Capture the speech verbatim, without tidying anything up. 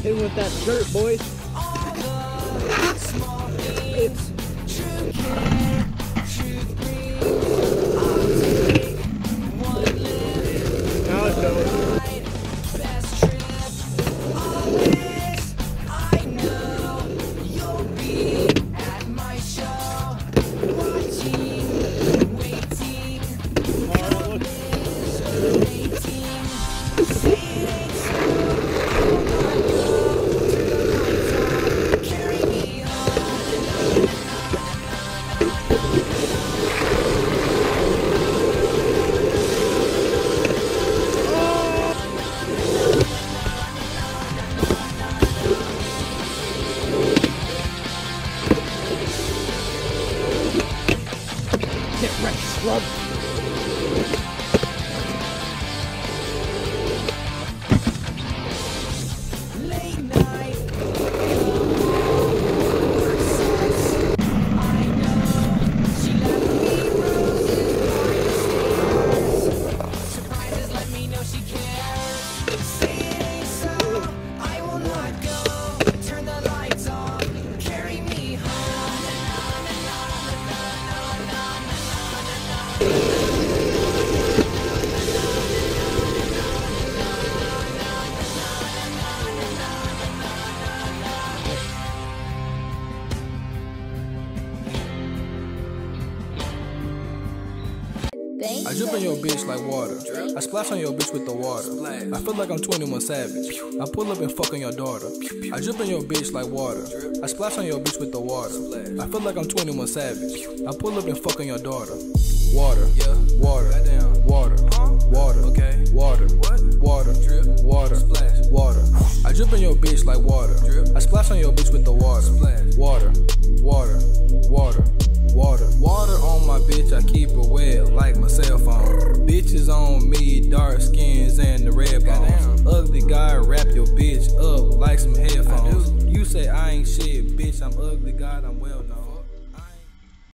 Hit him with that shirt, boys. It's now it's going. Get ready, scrub. Late night. I know she left me roses for the stars. Surprises let me know she cares. Say it ain't so, I will not go. Turn the lights off, carry me home. I drip on your bitch like water. I splash on your bitch with the water. I feel like I'm twenty-one Savage. I pull up and fuck on your daughter. I drip on your bitch like water. I splash on your bitch with the water. I feel like I'm twenty-one Savage. I pull up and fuck on your daughter. Water, water, water, water, okay, water, water, water, water. I drip on your bitch like water. I splash on your bitch with the water. Water, water, water. Water, water on my bitch, I keep it wet like my cell phone. Bitches on me, dark skins and the red bones. Ugly guy, wrap your bitch up like some headphones. You say I ain't shit, bitch, I'm ugly God, I'm well known.